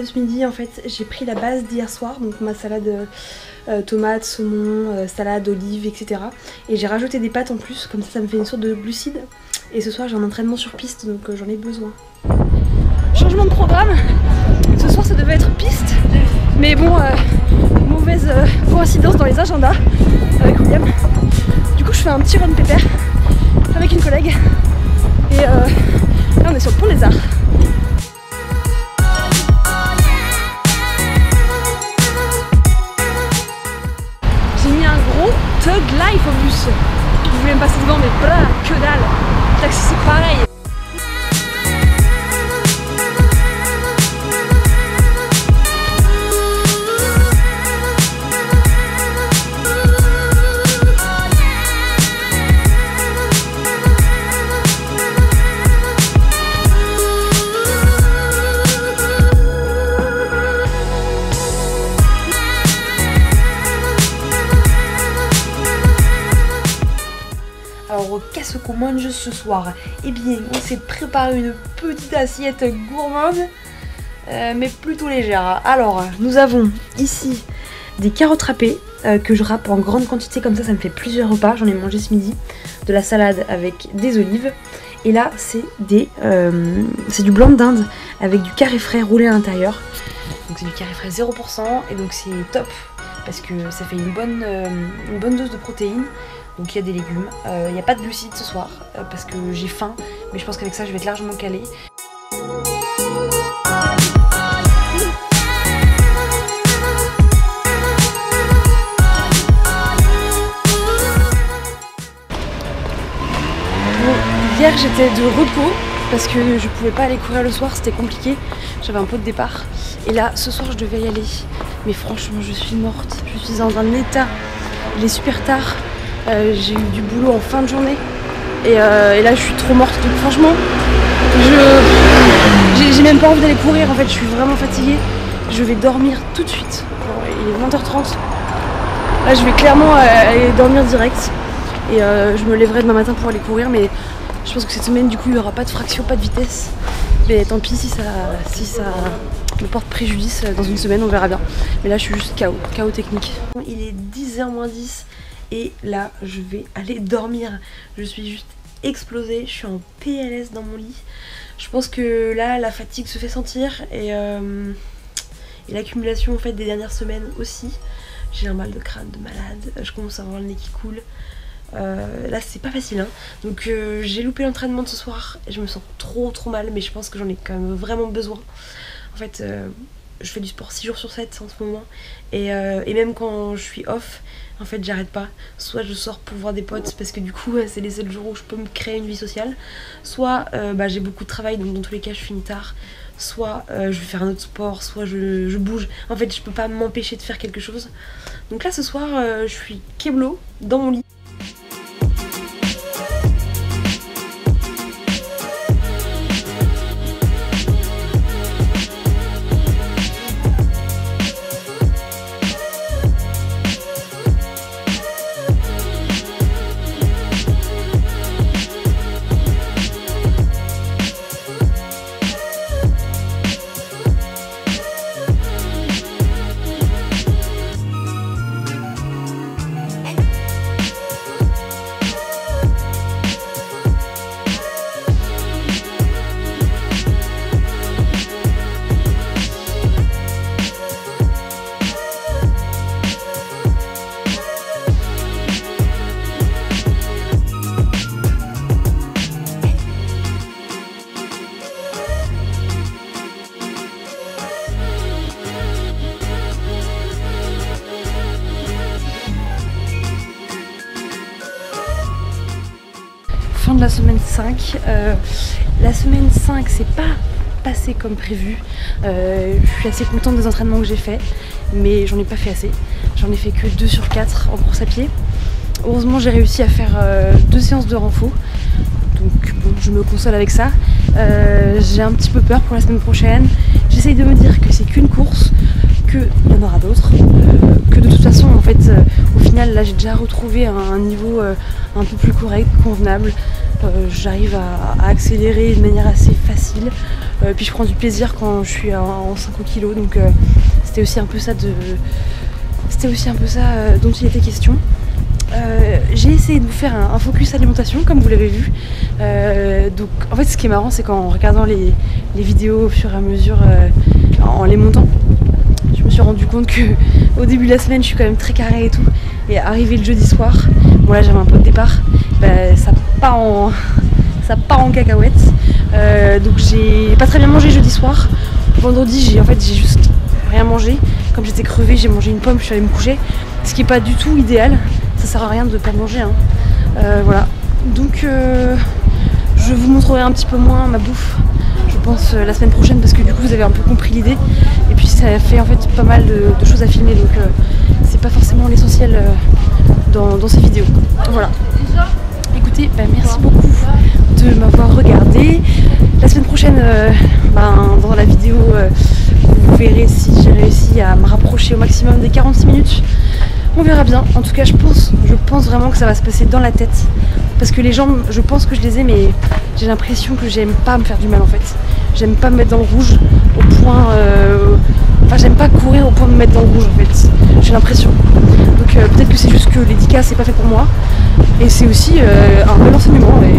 de ce midi, en fait, j'ai pris la base d'hier soir, donc ma salade tomate, saumon, salade, olive, etc. Et j'ai rajouté des pâtes en plus, comme ça me fait une sorte de glucides. Et ce soir j'ai un entraînement sur piste, donc j'en ai besoin. Changement de programme. Ce soir ça devait être piste, mais bon, mauvaise coïncidence dans les agendas avec William. Du coup je fais un petit run pépère avec une collègue. Et là on est sur le pont des Arts. Thug Life au bus. Je voulais me passer devant mais blah, que dalle. Le taxi c'est pareil. Alors au casse-cou moins de jeux ce soir, eh bien on s'est préparé une petite assiette gourmande, mais plutôt légère. Alors nous avons ici des carottes râpées que je râpe en grande quantité, comme ça me fait plusieurs repas, j'en ai mangé ce midi, de la salade avec des olives, et là c'est du blanc d'Inde avec du carré frais roulé à l'intérieur, donc c'est du carré frais 0% et donc c'est top parce que ça fait une bonne dose de protéines. Donc il y a des légumes, il n'y a pas de glucides ce soir parce que j'ai faim, mais je pense qu'avec ça je vais être largement calée. Bon, hier j'étais de repos parce que je pouvais pas aller courir le soir, c'était compliqué, j'avais un pot de départ. Et là ce soir je devais y aller, mais franchement je suis morte, je suis dans un état, il est super tard. J'ai eu du boulot en fin de journée et là je suis trop morte, donc franchement j'ai même pas envie d'aller courir en fait, je suis vraiment fatiguée, je vais dormir tout de suite. Il est 20h30, là je vais clairement aller dormir direct et je me lèverai demain matin pour aller courir, mais je pense que cette semaine du coup il n'y aura pas de fraction, pas de vitesse, mais tant pis si ça me porte préjudice dans une semaine, on verra bien, mais là je suis juste KO technique. Il est 10h-10 et là je vais aller dormir, je suis juste explosée, je suis en PLS dans mon lit. Je pense que là la fatigue se fait sentir et l'accumulation en fait des dernières semaines aussi. J'ai un mal de crâne de malade, je commence à avoir le nez qui coule. Là c'est pas facile hein. Donc j'ai loupé l'entraînement de ce soir et je me sens trop mal, mais je pense que j'en ai quand même vraiment besoin. En fait je fais du sport 6 jours sur 7 en ce moment et même quand je suis off, en fait j'arrête pas. Soit je sors pour voir des potes parce que du coup c'est les seuls jours où je peux me créer une vie sociale, soit j'ai beaucoup de travail donc dans tous les cas je finis tard, soit je vais faire un autre sport, soit je bouge. En fait je peux pas m'empêcher de faire quelque chose. Donc là ce soir je suis keblo dans mon lit. De la semaine 5. La semaine 5 c'est pas passé comme prévu. Je suis assez contente des entraînements que j'ai fait, mais j'en ai pas fait assez. J'en ai fait que 2 sur 4 en course à pied. Heureusement j'ai réussi à faire 2 séances de renfo, donc bon, je me console avec ça. J'ai un petit peu peur pour la semaine prochaine. J'essaye de me dire que c'est qu'une course, qu'il y en aura d'autres, que de toute façon en fait au final là j'ai déjà retrouvé un niveau un peu plus correct, convenable. J'arrive à accélérer de manière assez facile, puis je prends du plaisir quand je suis en 50 kg, donc c'était aussi un peu ça dont il était question. J'ai essayé de vous faire un focus alimentation comme vous l'avez vu. Donc en fait ce qui est marrant c'est qu'en regardant les vidéos au fur et à mesure, en les montant, je me suis rendu compte que au début de la semaine je suis quand même très carré et tout, et arrivé le jeudi soir, bon là j'avais un peu de départ, ça part en cacahuète. Donc j'ai pas très bien mangé jeudi soir. Vendredi j'ai juste rien mangé. Comme j'étais crevée, j'ai mangé une pomme, je suis allée me coucher, ce qui est pas du tout idéal. Ça sert à rien de pas manger, hein. Voilà, donc je vous montrerai un petit peu moins ma bouffe, je pense, la semaine prochaine, parce que du coup vous avez un peu compris l'idée, et puis ça fait en fait pas mal de choses à filmer, donc c'est pas forcément l'essentiel dans ces vidéos. Voilà, écoutez, merci beaucoup de m'avoir regardé. La semaine prochaine, dans la vidéo, vous verrez si j'ai réussi à me rapprocher au maximum des 46 minutes. On verra bien. En tout cas, je pense vraiment que ça va se passer dans la tête. Parce que les jambes, je pense que je les ai, mais j'ai l'impression que j'aime pas me faire du mal en fait. J'aime pas me mettre dans le rouge au point... Enfin, j'aime pas courir au point de me mettre dans le rouge en fait. J'ai l'impression. Donc peut-être que c'est juste que les 10K c'est pas fait pour moi. Et c'est aussi un bel enseignement.